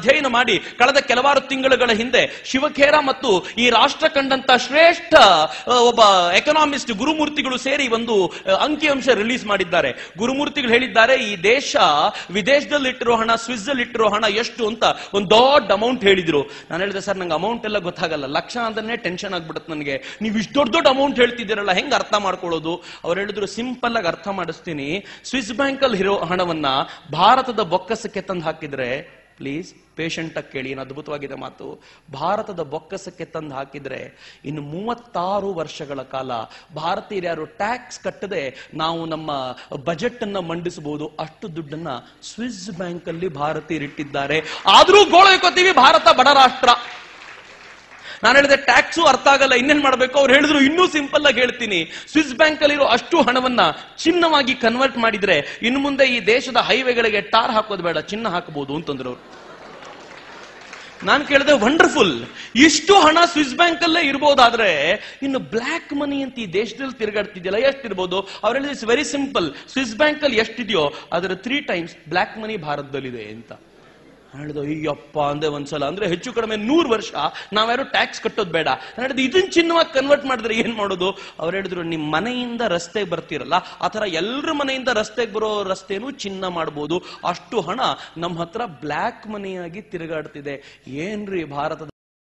ಅಧ್ಯಯನ ಮಾಡಿ ಕಳೆದ ಕೆಲವಾರು ತಿಂಗಳುಗಳ ಹಿಂದೆ ಶಿವಖೇರ ಮತ್ತು ಈ ರಾಷ್ಟ್ರ ಕಂಡಂತ ಶ್ರೇಷ್ಠ ಒಬ್ಬ ಎಕನಾಮಿಸ್ಟ್ ಗುರುಮೂರ್ತಿಗಳು ಸೇರಿ ಒಂದು ಅಂಕಿಅಂಶ ರಿಲೀಸ್ ಮಾಡಿದ್ದಾರೆ. ಗುರುಮೂರ್ತಿಗಳು ಹೇಳಿದ್ದಾರೆ, ಈ ದೇಶ ವಿದೇಶದಲ್ಲಿ ಇಟ್ಟಿರೋ ಹಣ, ಸ್ವಿಸ್ ಅಲ್ಲಿ ಇಟ್ಟಿರೋ ಹಣ ಎಷ್ಟು ಅಂತ ಒಂದು ದೊಡ್ಡ ಅಮೌಂಟ್ ಹೇಳಿದ್ರು. ನಾನು ಹೇಳಿದೆ, ಸರ್ ನಂಗೆ ಅಮೌಂಟ್ ಎಲ್ಲ ಗೊತ್ತಾಗಲ್ಲ, ಲಕ್ಷ ಅಂದ್ರೆ ಟೆನ್ಷನ್ ಆಗ್ಬಿಡುತ್ತೆ ನನಗೆ, ನೀವು ಇಷ್ಟು ದೊಡ್ಡ ದೊಡ್ಡ ಅಮೌಂಟ್ ಹೇಳ್ತಿದ್ದೀರಲ್ಲ, ಹೆಂಗ್ ಅರ್ಥ ಮಾಡ್ಕೊಳ್ಳೋದು? ಅವ್ರು ಹೇಳಿದ್ರು, ಸಿಂಪಲ್ ಆಗಿ ಅರ್ಥ ಮಾಡಿಸ್ತೀನಿ. ಸ್ವಿಸ್ ಬ್ಯಾಂಕ್ ಅಲ್ಲಿ ಇರೋ ಹಣವನ್ನ ಭಾರತದ ಬೊಕ್ಕಸಕ್ಕೆ ತಂದು ಹಾಕಿದ್ರೆ, ಪ್ಲೀಸ್ ಪೇಷಂಟ್ ಆಗಿ ಕೇಳಿ, ಅದ್ಭುತವಾಗಿದೆ ಮಾತು, ಭಾರತದ ಬೊಕ್ಕಸಕ್ಕೆ ತಂದು ಹಾಕಿದ್ರೆ ಇನ್ನು 36 ವರ್ಷಗಳ ಕಾಲ ಭಾರತೀಯರು ಯಾರು ಟ್ಯಾಕ್ಸ್ ಕಟ್ಟದೆ ನಾವು ನಮ್ಮ ಬಜೆಟ್ ಅನ್ನ ಮಂಡಿಸಬಹುದು, ಅಷ್ಟು ದುಡ್ಡನ್ನ ಸ್ವಿಸ್ ಬ್ಯಾಂಕ್ ಅಲ್ಲಿ ಭಾರತೀಯರು ಇಟ್ಟಿದ್ದಾರೆ. ಆದ್ರೂ ಗೋಳೈಕೋತೀವಿ, ಭಾರತ ಬಡ ರಾಷ್ಟ್ರ. ನಾನು ಹೇಳಿದೆ, ಟ್ಯಾಕ್ಸು ಅರ್ಥ ಆಗಲ್ಲ, ಇನ್ನೇನ್ ಮಾಡ್ಬೇಕು? ಅವ್ರು ಹೇಳಿದ್ರು, ಇನ್ನೂ ಸಿಂಪಲ್ ಆಗಿ ಹೇಳ್ತೀನಿ, ಸ್ವಿಸ್ ಬ್ಯಾಂಕ್ ಅಲ್ಲಿರೋ ಅಷ್ಟು ಹಣವನ್ನ ಚಿನ್ನವಾಗಿ ಕನ್ವರ್ಟ್ ಮಾಡಿದ್ರೆ ಇನ್ನು ಮುಂದೆ ಈ ದೇಶದ ಹೈವೇಗಳಿಗೆ ಟಾರ್ ಹಾಕೋದು ಬೇಡ, ಚಿನ್ನ ಹಾಕಬಹುದು ಅಂತಂದ್ರು ಅವರು. ನಾನು ಕೇಳಿದೆ, ವಂಡರ್ಫುಲ್, ಇಷ್ಟು ಹಣ ಸ್ವಿಸ್ ಬ್ಯಾಂಕ್ ಅಲ್ಲೇ ಇರಬಹುದಾದ್ರೆ ಇನ್ನು ಬ್ಲಾಕ್ ಮನಿ ಅಂತ ಈ ದೇಶದಲ್ಲಿ ತಿರುಗಾಡ್ತಿದ್ಯಲ್ಲ, ಎಷ್ಟಿರ್ಬೋದು? ಅವ್ರು ಹೇಳಿದ್ರೆ, it's very simple, Swiss bank ಅಲ್ಲಿ ಎಷ್ಟಿದೆಯೋ ಅದರ 3 times ಬ್ಲಾಕ್ ಮನಿ ಭಾರತದಲ್ಲಿದೆ ಅಂತ ಹೇಳಿದ. ಅಯ್ಯಪ್ಪ ಅಂದೆ ಒಂದ್ಸಲ. ಅಂದ್ರೆ ಹೆಚ್ಚು ಕಡಿಮೆ 100 ವರ್ಷ ನಾವ್ಯಾರು ಟ್ಯಾಕ್ಸ್ ಕಟ್ಟೋದು ಬೇಡ. ನಾನು ಹೇಳಿದ, ಇದನ್ನ ಚಿನ್ನವಾಗಿ ಕನ್ವರ್ಟ್ ಮಾಡಿದ್ರೆ ಏನ್ ಮಾಡೋದು? ಅವ್ರು ಹೇಳಿದ್ರು, ನಿಮ್ ಮನೆಯಿಂದ ರಸ್ತೆಗೆ ಬರ್ತಿರಲ್ಲ, ಆ ತರ ಎಲ್ಲರ ಮನೆಯಿಂದ ರಸ್ತೆಗೆ ಬರೋ ರಸ್ತೆನೂ ಚಿನ್ನ ಮಾಡಬಹುದು, ಅಷ್ಟು ಹಣ ನಮ್ಮ ಹತ್ರ ಬ್ಲಾಕ್ ಮನಿಯಾಗಿ ತಿರುಗಾಡ್ತಿದೆ. ಏನ್ರಿ ಭಾರತದ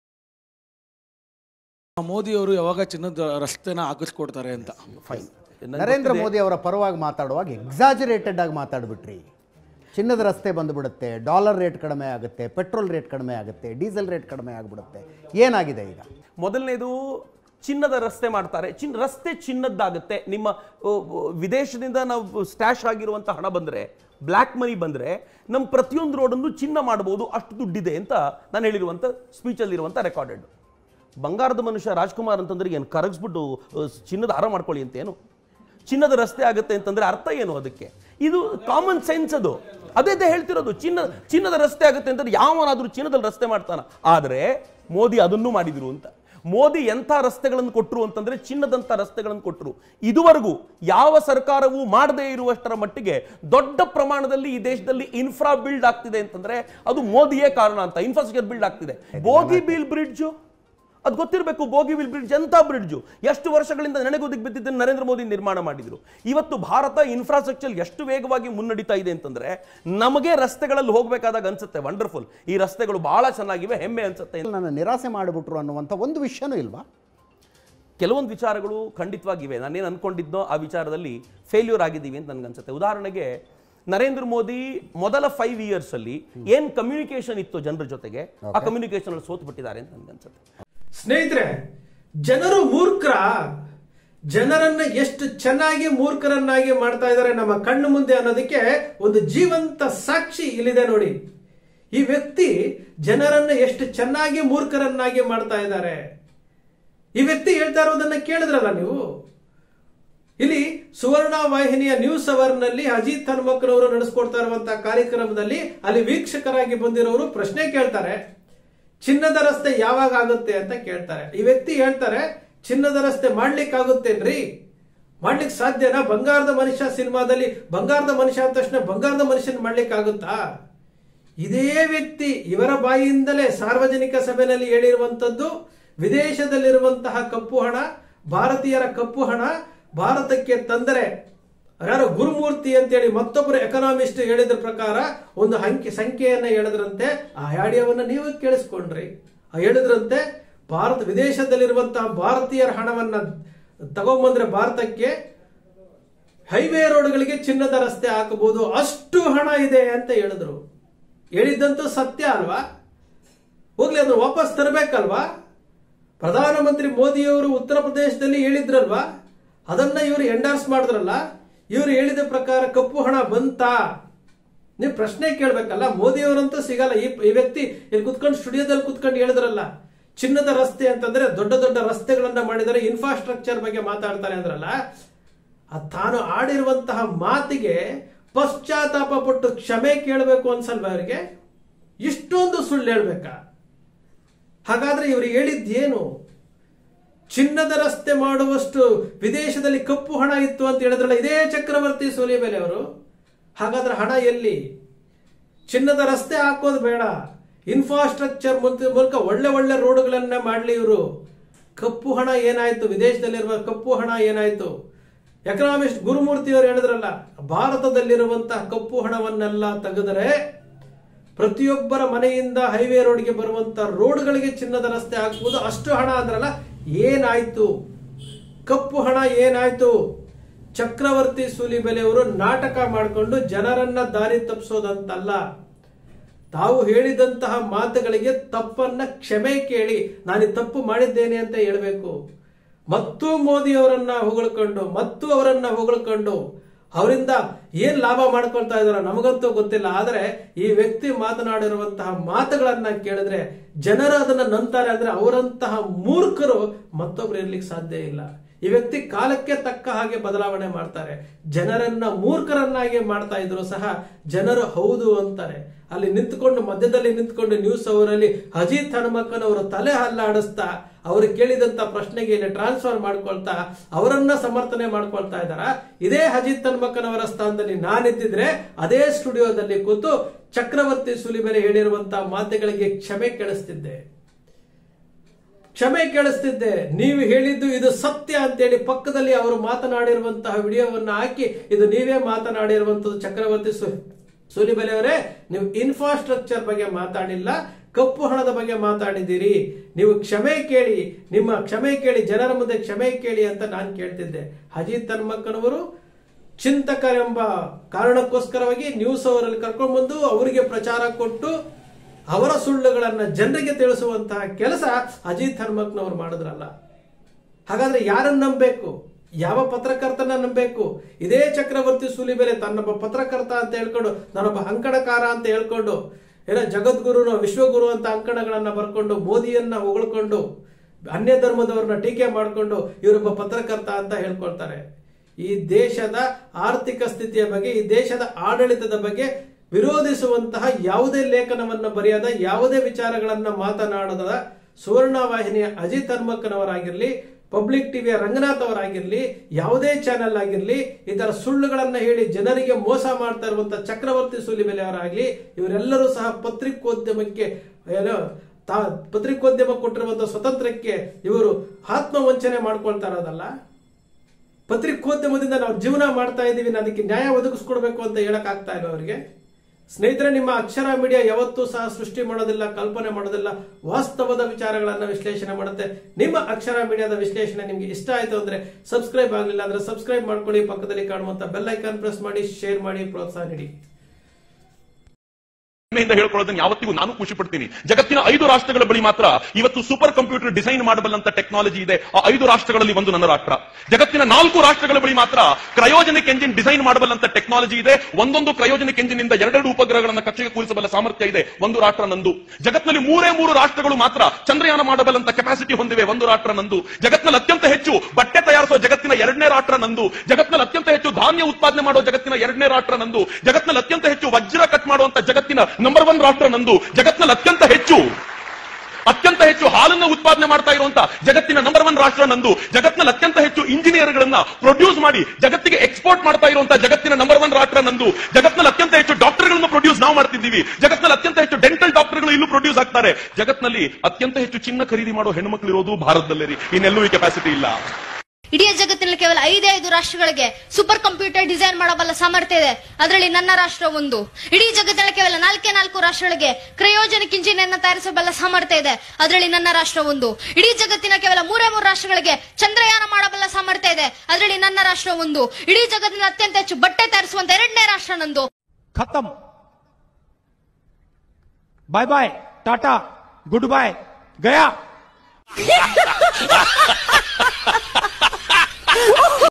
ಮೋದಿ ಅವರು ಯಾವಾಗ ಚಿನ್ನದ ರಸ್ತೆನ ಹಾಕಿಸ್ಕೊಡ್ತಾರೆ ಅಂತ. ಫೈನ್. ನರೇಂದ್ರ ಮೋದಿ ಅವರ ಪರವಾಗಿ ಮಾತಾಡುವಾಗ ಎಕ್ಸಾಜರೇಟೆಡ್ ಆಗಿ ಮಾತಾಡ್ಬಿಟ್ರಿ. ಚಿನ್ನದ ರಸ್ತೆ ಬಂದುಬಿಡುತ್ತೆ, ಡಾಲರ್ ರೇಟ್ ಕಡಿಮೆ ಆಗುತ್ತೆ, ಪೆಟ್ರೋಲ್ ರೇಟ್ ಕಡಿಮೆ ಆಗುತ್ತೆ, ಡೀಸೆಲ್ ರೇಟ್ ಕಡಿಮೆ ಆಗಿಬಿಡುತ್ತೆ. ಏನಾಗಿದೆ ಈಗ? ಮೊದಲನೇದು, ಚಿನ್ನದ ರಸ್ತೆ ಮಾಡ್ತಾರೆ, ರಸ್ತೆ ಚಿನ್ನದ್ದಾಗುತ್ತೆ. ನಿಮ್ಮ ವಿದೇಶದಿಂದ ನಾವು ಸ್ಟ್ಯಾಶ್ ಆಗಿರುವಂಥ ಹಣ ಬಂದರೆ, ಬ್ಲ್ಯಾಕ್ ಮನಿ ಬಂದರೆ, ನಮ್ಮ ಪ್ರತಿಯೊಂದು ರೋಡನ್ನು ಚಿನ್ನ ಮಾಡಬಹುದು, ಅಷ್ಟು ದುಡ್ಡಿದೆ ಅಂತ ನಾನು ಹೇಳಿರುವಂಥ ಸ್ಪೀಚಲ್ಲಿರುವಂಥ ರೆಕಾರ್ಡೆಡ್. ಬಂಗಾರದ ಮನುಷ್ಯ ರಾಜ್ಕುಮಾರ್ ಅಂತಂದ್ರೆ ಏನು ಕರಗಿಸ್ಬಿಟ್ಟು ಚಿನ್ನದ ಹಾರ ಮಾಡ್ಕೊಳ್ಳಿ ಅಂತೇನು? ಚಿನ್ನದ ರಸ್ತೆ ಆಗುತ್ತೆ ಅಂತಂದ್ರೆ ಅರ್ಥ ಏನು ಅದಕ್ಕೆ? ಇದು ಕಾಮನ್ ಸೆನ್ಸ್. ಅದು ಅದೇ ಹೇಳ್ತಿರೋದು, ಚಿನ್ನದ ರಸ್ತೆ ಆಗುತ್ತೆ ಅಂತಂದ್ರೆ ಯಾವನಾದ್ರೂ ಚಿನ್ನದಲ್ಲಿ ರಸ್ತೆ ಮಾಡ್ತಾನ? ಆದ್ರೆ ಮೋದಿ ಅದನ್ನು ಮಾಡಿದ್ರು ಅಂತ. ಮೋದಿ ಎಂಥ ರಸ್ತೆಗಳನ್ನು ಕೊಟ್ಟರು ಅಂತಂದ್ರೆ ಚಿನ್ನದಂಥ ರಸ್ತೆಗಳನ್ನು ಕೊಟ್ಟರು. ಇದುವರೆಗೂ ಯಾವ ಸರ್ಕಾರವೂ ಮಾಡದೇ ಇರುವಷ್ಟರ ಮಟ್ಟಿಗೆ ದೊಡ್ಡ ಪ್ರಮಾಣದಲ್ಲಿ ಈ ದೇಶದಲ್ಲಿ ಇನ್ಫ್ರಾ ಬಿಲ್ಡ್ ಆಗ್ತಿದೆ ಅಂತಂದ್ರೆ ಅದು ಮೋದಿಯೇ ಕಾರಣ ಅಂತ. ಇನ್ಫ್ರಾಸ್ಟ್ರಕ್ಚರ್ ಬಿಲ್ಡ್ ಆಗ್ತಿದೆ. ಬೋಗಿಬೀಲ್ ಬ್ರಿಡ್ಜ್ ಅದು ಗೊತ್ತಿರಬೇಕು. ಬೋಗಿಬೀಲ್ ಬ್ರಿಡ್ಜ್ ಎಂಥ ಬ್ರಿಡ್ಜು, ಎಷ್ಟು ವರ್ಷಗಳಿಂದ ನೆನೆಗುದಿಗೆ ಬಿದ್ದಿದ್ದನ್ನು ನರೇಂದ್ರ ಮೋದಿ ನಿರ್ಮಾಣ ಮಾಡಿದ್ರು. ಇವತ್ತು ಭಾರತ ಇನ್ಫ್ರಾಸ್ಟ್ರಕ್ಚರ್ ಎಷ್ಟು ವೇಗವಾಗಿ ಮುನ್ನಡೀತಾ ಇದೆ ಅಂತಂದ್ರೆ ನಮಗೆ ರಸ್ತೆಗಳಲ್ಲಿ ಹೋಗಬೇಕಾದಾಗ ಅನ್ಸುತ್ತೆ, ವಂಡರ್ಫುಲ್, ಈ ರಸ್ತೆಗಳು ಬಹಳ ಚೆನ್ನಾಗಿವೆ, ಹೆಮ್ಮೆ ಅನ್ಸುತ್ತೆ. ನನ್ನ ನಿರಾಸೆ ಮಾಡಿಬಿಟ್ರು ಅನ್ನುವಂಥ ಒಂದು ವಿಷಯನೂ ಇಲ್ವಾ? ಕೆಲವೊಂದು ವಿಚಾರಗಳು ಖಂಡಿತವಾಗಿವೆ. ನಾನೇನು ಅನ್ಕೊಂಡಿದ್ನೋ ಆ ವಿಚಾರದಲ್ಲಿ ಫೇಲ್ಯೂರ್ ಆಗಿದ್ದೀವಿ ಅಂತ ನನ್ಗನ್ಸುತ್ತೆ. ಉದಾಹರಣೆಗೆ, ನರೇಂದ್ರ ಮೋದಿ ಮೊದಲ 5 years ಅಲ್ಲಿ ಏನ್ ಕಮ್ಯುನಿಕೇಶನ್ ಇತ್ತು ಜನರ ಜೊತೆಗೆ, ಆ ಕಮ್ಯುನಿಕೇಶನ್ ಅಲ್ಲಿ ಸೋತು ಬಿಟ್ಟಿದ್ದಾರೆ ಅಂತ ನನ್ಗನ್ಸುತ್ತೆ. ಸ್ನೇಹಿತರೆ, ಜನರು ಮೂರ್ಖರ, ಜನರನ್ನ ಎಷ್ಟು ಚೆನ್ನಾಗಿ ಮೂರ್ಖರನ್ನಾಗಿ ಮಾಡ್ತಾ ಇದ್ದಾರೆ ನಮ್ಮ ಕಣ್ಣು ಮುಂದೆ ಅನ್ನೋದಕ್ಕೆ ಒಂದು ಜೀವಂತ ಸಾಕ್ಷಿ ಇಲ್ಲಿದೆ ನೋಡಿ. ಈ ವ್ಯಕ್ತಿ ಜನರನ್ನ ಎಷ್ಟು ಚೆನ್ನಾಗಿ ಮೂರ್ಖರನ್ನಾಗಿ ಮಾಡ್ತಾ ಇದ್ದಾರೆ. ಈ ವ್ಯಕ್ತಿ ಹೇಳ್ತಾ ಇರೋದನ್ನ ಕೇಳಿದ್ರಲ್ಲ ನೀವು. ಇಲ್ಲಿ ಸುವರ್ಣ ವಾಹಿನಿಯ ನ್ಯೂಸ್ ಅವರ್ ನಲ್ಲಿ ಅಜಿತ್ ಹನುಮಕ್ಕನವರು ನಡೆಸ್ಕೊಡ್ತಾ ಇರುವಂತಹ ಕಾರ್ಯಕ್ರಮದಲ್ಲಿ ಅಲ್ಲಿ ವೀಕ್ಷಕರಾಗಿ ಬಂದಿರೋರು ಪ್ರಶ್ನೆ ಕೇಳ್ತಾರೆ, ಚಿನ್ನದ ರಸ್ತೆ ಯಾವಾಗ ಆಗುತ್ತೆ ಅಂತ ಕೇಳ್ತಾರೆ. ಈ ವ್ಯಕ್ತಿ ಹೇಳ್ತಾರೆ, ಚಿನ್ನದ ರಸ್ತೆ ಮಾಡ್ಲಿಕ್ಕೆ ಆಗುತ್ತೇನ್ರಿ? ಮಾಡ್ಲಿಕ್ಕೆ ಸಾಧ್ಯನಾ? ಬಂಗಾರದ ಮನುಷ್ಯ ಸಿನಿಮಾದಲ್ಲಿ ಬಂಗಾರದ ಮನುಷ್ಯ ಅಂದ ತಕ್ಷಣ ಬಂಗಾರದ ಮನುಷ್ಯನ್ ಮಾಡ್ಲಿಕ್ಕೆ ಆಗುತ್ತಾ? ಇದೇ ವ್ಯಕ್ತಿ ಇವರ ಬಾಯಿಯಿಂದಲೇ ಸಾರ್ವಜನಿಕ ಸಭೆಯಲ್ಲಿ ಹೇಳಿರುವಂತದ್ದು, ವಿದೇಶದಲ್ಲಿರುವಂತಹ ಕಪ್ಪು ಹಣ, ಭಾರತೀಯರ ಕಪ್ಪು ಹಣ ಭಾರತಕ್ಕೆ ತಂದರೆ, ಯಾರೋ ಗುರುಮೂರ್ತಿ ಅಂತೇಳಿ ಮತ್ತೊಬ್ಬರು ಎಕನಾಮಿಸ್ಟ್ ಹೇಳಿದ್ರ ಪ್ರಕಾರ ಒಂದು ಸಂಖ್ಯೆಯನ್ನ ಹೇಳಿದ್ರಂತೆ. ಆ ಆಡಿಯೋವನ್ನ ನೀವು ಕೇಳಿಸ್ಕೊಂಡ್ರಿ. ಹೇಳಿದ್ರಂತೆ, ವಿದೇಶದಲ್ಲಿರುವಂತಹ ಭಾರತೀಯರ ಹಣವನ್ನ ತಗೊಂಬಂದ್ರೆ ಭಾರತಕ್ಕೆ ಹೈವೇ ರೋಡ್ಗಳಿಗೆ ಚಿನ್ನದ ರಸ್ತೆ ಹಾಕಬಹುದು, ಅಷ್ಟು ಹಣ ಇದೆ ಅಂತ ಹೇಳಿದ್ರು. ಹೇಳಿದ್ದಂತೂ ಸತ್ಯ ಅಲ್ವಾ? ಹೋಗ್ಲಿ, ಅದನ್ನು ವಾಪಸ್ ತರಬೇಕಲ್ವಾ? ಪ್ರಧಾನಮಂತ್ರಿ ಮೋದಿಯವರು ಉತ್ತರ ಪ್ರದೇಶದಲ್ಲಿ ಹೇಳಿದ್ರಲ್ವಾ, ಅದನ್ನ ಇವರು ಎಂಡಾರ್ಸ್ ಮಾಡಿದ್ರಲ್ಲ. ಇವರು ಹೇಳಿದ ಪ್ರಕಾರ ಕಪ್ಪು ಹಣ ಬಂತಾ? ನೀವು ಪ್ರಶ್ನೆ ಕೇಳ್ಬೇಕಲ್ಲ. ಮೋದಿಯವರಂತೂ ಸಿಗಲ್ಲ. ಈ ವ್ಯಕ್ತಿ ಇಲ್ಲಿ ಕುತ್ಕೊಂಡು ಸ್ಟುಡಿಯೋದಲ್ಲಿ ಕುತ್ಕೊಂಡು ಹೇಳಿದ್ರಲ್ಲ, ಚಿನ್ನದ ರಸ್ತೆ ಅಂತಂದ್ರೆ ದೊಡ್ಡ ದೊಡ್ಡ ರಸ್ತೆಗಳನ್ನ ಮಾಡಿದರೆ, ಇನ್ಫ್ರಾಸ್ಟ್ರಕ್ಚರ್ ಬಗ್ಗೆ ಮಾತಾಡ್ತಾರೆ ಅಂದ್ರಲ್ಲ. ತಾನು ಆಡಿರುವಂತಹ ಮಾತಿಗೆ ಪಶ್ಚಾತ್ತಾಪ ಪಟ್ಟು ಕ್ಷಮೆ ಕೇಳಬೇಕು ಅನ್ಸಲ್ವ ಅವರಿಗೆ? ಇಷ್ಟೊಂದು ಸುಳ್ಳು ಹೇಳ್ಬೇಕಾ? ಹಾಗಾದ್ರೆ ಇವರು ಹೇಳಿದ್ದೇನು? ಚಿನ್ನದ ರಸ್ತೆ ಮಾಡುವಷ್ಟು ವಿದೇಶದಲ್ಲಿ ಕಪ್ಪು ಹಣ ಇತ್ತು ಅಂತ ಹೇಳಿದ್ರಲ್ಲ ಇದೇ ಚಕ್ರವರ್ತಿ ಸೂಲಿಬೆಲೆ ಅವರು. ಹಾಗಾದ್ರೆ ಹಣ ಎಲ್ಲಿ? ಚಿನ್ನದ ರಸ್ತೆ ಹಾಕೋದು ಬೇಡ, ಇನ್ಫ್ರಾಸ್ಟ್ರಕ್ಚರ್ ಮೂಲಕ ಒಳ್ಳೆ ಒಳ್ಳೆ ರೋಡ್ಗಳನ್ನ ಮಾಡಲಿ ಇವರು. ಕಪ್ಪು ಹಣ ಏನಾಯ್ತು, ವಿದೇಶದಲ್ಲಿರುವ ಕಪ್ಪು ಹಣ ಏನಾಯ್ತು? ಎಕನಾಮಿಸ್ಟ್ ಗುರುಮೂರ್ತಿ ಅವರು ಹೇಳಿದ್ರಲ್ಲ, ಭಾರತದಲ್ಲಿರುವಂತಹ ಕಪ್ಪು ಹಣವನ್ನೆಲ್ಲ ತೆಗೆದರೆ ಪ್ರತಿಯೊಬ್ಬರ ಮನೆಯಿಂದ ಹೈವೇ ರೋಡ್ಗೆ ಬರುವಂತ ರೋಡ್ಗಳಿಗೆ ಚಿನ್ನದ ರಸ್ತೆ ಹಾಕುವುದು, ಅಷ್ಟು ಹಣ ಅಂದ್ರಲ್ಲ, ಏನಾಯ್ತು? ಕಪ್ಪು ಹಣ ಏನಾಯ್ತು? ಚಕ್ರವರ್ತಿ ಸೂಲಿಬೆಲೆ ಅವರು ನಾಟಕ ಮಾಡಿಕೊಂಡು ಜನರನ್ನ ದಾರಿ ತಪ್ಪಿಸೋದಂತಲ್ಲ, ತಾವು ಹೇಳಿದಂತಹ ಮಾತುಗಳಿಗೆ ತಪ್ಪನ್ನ ಕ್ಷಮೆ ಕೇಳಿ ನಾನು ತಪ್ಪು ಮಾಡಿದ್ದೇನೆ ಅಂತ ಹೇಳಬೇಕು. ಮತ್ತು ಮೋದಿ ಅವರನ್ನ ಹೊಗಳ್ಕೊಂಡು ಅವರಿಂದ ಏನ್ ಲಾಭ ಮಾಡ್ಕೊಳ್ತಾ ಇದಾರ ನಮಗಂತೂ ಗೊತ್ತಿಲ್ಲ. ಆದರೆ ಈ ವ್ಯಕ್ತಿ ಮಾತನಾಡಿರುವಂತಹ ಮಾತುಗಳನ್ನ ಕೇಳಿದ್ರೆ ಜನರು ಅದನ್ನ ನಂಬ್ತಾರೆ. ಅಂದ್ರೆ ಅವರಂತಹ ಮೂರ್ಖರು ಮತ್ತೊಬ್ರು ಇರ್ಲಿಕ್ಕೆ ಸಾಧ್ಯ ಇಲ್ಲ. ಈ ವ್ಯಕ್ತಿ ಕಾಲಕ್ಕೆ ತಕ್ಕ ಹಾಗೆ ಬದಲಾವಣೆ ಮಾಡ್ತಾರೆ. ಜನರನ್ನ ಮೂರ್ಖರನ್ನಾಗಿ ಮಾಡ್ತಾ ಇದ್ರು ಸಹ ಜನರು ಹೌದು ಅಂತಾರೆ. ಅಲ್ಲಿ ಮಧ್ಯದಲ್ಲಿ ನಿಂತ್ಕೊಂಡು ನ್ಯೂಸ್ ಅವರಲ್ಲಿ ಅಜಿತ್ ಹನುಮಕ್ಕನ್ ಅವರ ತಲೆ ಹಲ್ಲಾಡಿಸ್ತಾ ಅವರು ಕೇಳಿದಂತ ಪ್ರಶ್ನೆಗೆ ಇಲ್ಲಿ ಟ್ರಾನ್ಸ್ಫರ್ ಮಾಡ್ಕೊಳ್ತಾ ಅವರನ್ನ ಸಮರ್ಥನೆ ಮಾಡ್ಕೊಳ್ತಾ ಇದ್ದಾರ. ಇದೇ ಅಜಿತ್ ಹನುಮಕ್ಕನ್ ಅವರ ಸ್ಥಾನದಲ್ಲಿ ನಾನಿದ್ದಿದ್ರೆ ಅದೇ ಸ್ಟುಡಿಯೋದಲ್ಲಿ ಕೂತು ಚಕ್ರವರ್ತಿ ಸೂಲಿಬೆಲೆ ಹೇಳಿರುವಂತಹ ಮಾತುಗಳಿಗೆ ಕ್ಷಮೆ ಕೇಳಿಸ್ತಿದ್ದೆ. ನೀವು ಹೇಳಿದ್ದು ಇದು ಸತ್ಯ ಅಂತೇಳಿ ಪಕ್ಕದಲ್ಲಿ ಅವರು ಮಾತನಾಡಿರುವಂತಹ ವಿಡಿಯೋವನ್ನ ಹಾಕಿ ಇದು ನೀವೇ ಮಾತನಾಡಿರುವಂತದ್ದು ಚಕ್ರವರ್ತಿ ಸೂಲಿಬೆಲೆ ಅವರೇ, ನೀವು ಇನ್ಫ್ರಾಸ್ಟ್ರಕ್ಚರ್ ಬಗ್ಗೆ ಮಾತಾಡಿಲ್ಲ, ಕಪ್ಪು ಹಣದ ಬಗ್ಗೆ ಮಾತಾಡಿದ್ದೀರಿ. ನೀವು ಕ್ಷಮೆ ಕೇಳಿ ಜನರ ಮುಂದೆ ಕ್ಷಮೆ ಕೇಳಿ ಅಂತ ನಾನು ಕೇಳ್ತಿದ್ದೆ. ಅಜಿತ್ ಹನುಮಕ್ಕನ್ ಅವರು ಚಿಂತಕರೆಂಬ ಕಾರಣಕ್ಕೋಸ್ಕರವಾಗಿ ನ್ಯೂಸ್ ಅವರಲ್ಲಿ ಕರ್ಕೊಂಡು ಬಂದು ಅವರಿಗೆ ಪ್ರಚಾರ ಕೊಟ್ಟು ಅವರ ಸುಳ್ಳುಗಳನ್ನ ಜನರಿಗೆ ತಿಳಿಸುವಂತಹ ಕೆಲಸ ಅಜಿತ್ ಹನುಮಕ್ಕನ್ ಅವರು ಮಾಡಿದ್ರಲ್ಲ. ಹಾಗಾದ್ರೆ ಯಾರನ್ನ ನಂಬಬೇಕು? ಯಾವ ಪತ್ರಕರ್ತನ ನಂಬಬೇಕು? ಇದೇ ಚಕ್ರವರ್ತಿ ಸೂಲಿಬೆಲೆ ತನ್ನೊಬ್ಬ ಪತ್ರಕರ್ತ ಅಂತ ಹೇಳ್ಕೊಂಡು, ನಾನೊಬ್ಬ ಅಂಕಣಕಾರ ಅಂತ ಹೇಳ್ಕೊಂಡು, ಜಗದ್ಗುರುನ ವಿಶ್ವಗುರು ಅಂತ ಅಂಕಣಗಳನ್ನ ಬರ್ಕೊಂಡು ಮೋದಿಯನ್ನ ಹೊಗಳ್ಕೊಂಡು ಅನ್ಯ ಧರ್ಮದವ್ರನ್ನ ಟೀಕೆ ಮಾಡಿಕೊಂಡು ಇವರೊಬ್ಬ ಪತ್ರಕರ್ತ ಅಂತ ಹೇಳ್ಕೊಳ್ತಾರೆ. ಈ ದೇಶದ ಆರ್ಥಿಕ ಸ್ಥಿತಿಯ ಬಗ್ಗೆ, ಈ ದೇಶದ ಆಡಳಿತದ ಬಗ್ಗೆ ವಿರೋಧಿಸುವಂತಹ ಯಾವುದೇ ಲೇಖನವನ್ನ ಬರೆಯದ, ಯಾವುದೇ ವಿಚಾರಗಳನ್ನ ಮಾತನಾಡದ ಸುವರ್ಣ ವಾಹಿನಿಯ ಅಜಿತ್ ಹನುಮಕ್ಕನ್ ಅವರಾಗಿರ್ಲಿ, ಪಬ್ಲಿಕ್ ಟಿವಿಯ ರಂಗನಾಥ್ ಅವರಾಗಿರ್ಲಿ, ಯಾವುದೇ ಚಾನೆಲ್ ಆಗಿರ್ಲಿ, ಈ ತರ ಸುಳ್ಳುಗಳನ್ನ ಹೇಳಿ ಜನರಿಗೆ ಮೋಸ ಮಾಡ್ತಾ ಇರುವಂತಹ ಚಕ್ರವರ್ತಿ ಸೂಲಿಬೆಲೆ ಅವರಾಗ್ಲಿ, ಇವರೆಲ್ಲರೂ ಸಹ ಪತ್ರಿಕೋದ್ಯಮ ಕೊಟ್ಟಿರುವಂತಹ ಸ್ವತಂತ್ರಕ್ಕೆ ಇವರು ಆತ್ಮವಂಚನೆ ಮಾಡ್ಕೊಳ್ತಾ ಇರೋದಲ್ಲ. ಪತ್ರಿಕೋದ್ಯಮದಿಂದ ನಾವು ಜೀವನ ಮಾಡ್ತಾ ಇದ್ದೀವಿ, ಅದಕ್ಕೆ ನ್ಯಾಯ ಒದಗಿಸ್ಕೊಡ್ಬೇಕು ಅಂತ ಹೇಳಕ್ ಆಗ್ತಾ ಇಲ್ಲ ಅವರಿಗೆ. ಸ್ನೇಹಿತರೆ, ನಿಮ್ಮ ಅಕ್ಷರ ಮೀಡಿಯಾ ಯಾವತ್ತೂ ಸಹ ಸೃಷ್ಟಿ ಮಾಡೋದಿಲ್ಲ, ಕಲ್ಪನೆ ಮಾಡೋದಿಲ್ಲ, ವಾಸ್ತವದ ವಿಚಾರಗಳನ್ನ ವಿಶ್ಲೇಷಣೆ ಮಾಡುತ್ತೆ. ನಿಮ್ಮ ಅಕ್ಷರ ಮೀಡಿಯಾದ ವಿಶ್ಲೇಷಣೆ ನಿಮ್ಗೆ ಇಷ್ಟ ಆಯ್ತು ಅಂದ್ರೆ ಸಬ್ಸ್ಕ್ರೈಬ್ ಆಗಲಿಲ್ಲ ಅಂದ್ರೆ ಸಬ್ಸ್ಕ್ರೈಬ್ ಮಾಡ್ಕೊಳ್ಳಿ, ಪಕ್ಕದಲ್ಲಿ ಕಾಣುವಂತ ಬೆಲ್ ಐಕಾನ್ ಪ್ರೆಸ್ ಮಾಡಿ, ಶೇರ್ ಮಾಡಿ, ಪ್ರೋತ್ಸಾಹ ನೀಡಿ. ಹೇಳ್ಕೊಳ್ಳೋದನ್ನ ಯಾವತ್ತಿಗೂ ನಾನು ಖುಷಿ ಪಡ್ತೀನಿ. ಜಗತ್ತಿನ 5 ರಾಷ್ಟ್ರಗಳ ಬಳಿ ಮಾತ್ರ ಇವತ್ತು ಸೂಪರ್ ಕಂಪ್ಯೂಟರ್ ಡಿಸೈನ್ ಮಾಡಬಲ್ಲಂತ ಟೆಕ್ನಾಲಜಿ ಇದೆ. ಆ 5 ರಾಷ್ಟ್ರಗಳಲ್ಲಿ ಒಂದು ನನ್ನ ರಾಷ್ಟ್ರ. ಜಗತ್ತಿನ 4 ರಾಷ್ಟ್ರಗಳ ಬಳಿ ಮಾತ್ರ ಕ್ರಯೋಜನಿಕ್ ಎಂಜಿನ್ ಡಿಸೈನ್ ಮಾಡಬಲ್ಲಂತ ಟೆಕ್ನಾಲಜಿ ಇದೆ. ಒಂದೊಂದು ಕ್ರಯೋಜನಿಕ್ ಎಂಜಿನ್ ಇಂದ 2 ಉಪಗ್ರಹಗಳನ್ನು ಕಕ್ಷೆಗೆ ಕೂರಿಸಬಲ್ಲ ಸಾಮರ್ಥ್ಯ ಇದೆ. ಒಂದು ರಾಷ್ಟ್ರ ನಂದು. ಜಗತ್ತಿನಲ್ಲಿ 3 ರಾಷ್ಟ್ರಗಳು ಮಾತ್ರ ಚಂದ್ರಯಾನ ಮಾಡಬಲ್ಲಂತ ಕೆಪಾಸಿಟಿ ಹೊಂದಿವೆ. ಒಂದು ರಾಷ್ಟ್ರ ನಂದು. ಜಗತ್ತಿನಲ್ಲಿ ಅತ್ಯಂತ ಹೆಚ್ಚು ಬಟ್ಟೆ ತಯಾರಿಸುವ ಜಗತ್ತಿನ 2ನೇ ರಾಷ್ಟ್ರ ನಂದು. ಜಗತ್ತಿನಲ್ಲಿ ಅತ್ಯಂತ ಹೆಚ್ಚು ಧಾನ್ಯ ಉತ್ಪಾದನೆ ಮಾಡುವ ಜಗತ್ತಿನ 2ನೇ ರಾಷ್ಟ್ರ ನಂದು. ಜಗತ್ತಿನಲ್ಲಿ ಅತ್ಯಂತ ಹೆಚ್ಚು ವಜ್ರ ಕಟ್ ಮಾಡುವಂತ ಜಗತ್ತಿನ ನಂಬರ್ 1 ರಾಷ್ಟ್ರ ನಂದು. ಜಗತ್ತಿನಲ್ಲಿ ಅತ್ಯಂತ ಹೆಚ್ಚು ಹಾಲನ್ನು ಉತ್ಪಾದನೆ ಮಾಡ್ತಾ ಇರುವಂತ ಜಗತ್ತಿನ ನಂಬರ್ 1 ರಾಷ್ಟ್ರ ನಂದು. ಜಗತ್ತಿನಲ್ಲಿ ಅತ್ಯಂತ ಹೆಚ್ಚು ಇಂಜಿನಿಯರ್ಗಳನ್ನ ಪ್ರೊಡ್ಯೂಸ್ ಮಾಡಿ ಜಗತ್ತಿಗೆ ಎಕ್ಸ್ಪೋರ್ಟ್ ಮಾಡ್ತಾ ಇರುವಂತ ಜಗತ್ತಿನ ನಂಬರ್ 1 ರಾಷ್ಟ್ರ ನಂದು. ಜಗತ್ತಿನಲ್ಲಿ ಅತ್ಯಂತ ಹೆಚ್ಚು ಡಾಕ್ಟರ್ಗಳನ್ನು ಪ್ರೊಡ್ಯೂಸ್ ನಾವು ಮಾಡ್ತಿದ್ದೀವಿ. ಜಗತ್ತಿನಲ್ಲಿ ಅತ್ಯಂತ ಹೆಚ್ಚು ಡೆಂಟಲ್ ಡಾಕ್ಟರ್ಗಳು ಇಲ್ಲೂ ಪ್ರೊಡ್ಯೂಸ್ ಆಗ್ತಾರೆ. ಜಗತ್ತಿನಲ್ಲಿ ಅತ್ಯಂತ ಹೆಚ್ಚು ಚಿನ್ನ ಖರೀದಿ ಮಾಡುವ ಹೆಣ್ಣುಮಕ್ಕಳು ಇರೋದು ಭಾರತದಲ್ಲಿ. ಇನ್ನೆಲ್ಲೂ ಈ ಕೆಪಾಸಿಟಿ ಇಲ್ಲ. ಇಡೀ ಜಗತ್ತಿನಲ್ಲಿ ಕೇವಲ 5 ರಾಷ್ಟ್ರಗಳಿಗೆ ಸೂಪರ್ ಕಂಪ್ಯೂಟರ್ ಡಿಸೈನ್ ಮಾಡಬಲ್ಲ ಸಾಮರ್ಥ್ಯ ಇದೆ. ಅದರಲ್ಲಿ ನನ್ನ ರಾಷ್ಟ್ರ ಒಂದು. ಇಡೀ ಜಗತ್ತಿನಲ್ಲಿ ಕೇವಲ 4 ರಾಷ್ಟ್ರಗಳಿಗೆ ಕ್ರಯೋಜನಿಕ್ ಇಂಜಿನ್ ಅನ್ನು ತಯಾರಿಸಬಲ್ಲ ಸಾಮರ್ಥ್ಯ ಇದೆ. ಅದರಲ್ಲಿ ನನ್ನ ರಾಷ್ಟ್ರ ಒಂದು. ಇಡೀ ಜಗತ್ತಿನ ಕೇವಲ 3 ರಾಷ್ಟ್ರಗಳಿಗೆ ಚಂದ್ರಯಾನ ಮಾಡಬಲ್ಲ ಸಾಮರ್ಥ್ಯ ಇದೆ. ಅದರಲ್ಲಿ ನನ್ನ ರಾಷ್ಟ್ರ ಒಂದು. ಇಡೀ ಜಗತ್ತಿನ ಅತ್ಯಂತ ಹೆಚ್ಚು ಬಟ್ಟೆ ತಯಾರಿಸುವಂತ 2ನೇ ರಾಷ್ಟ್ರ ನಂದು. ಖತಮ್. Bye bye, tata, good bye, Gaya.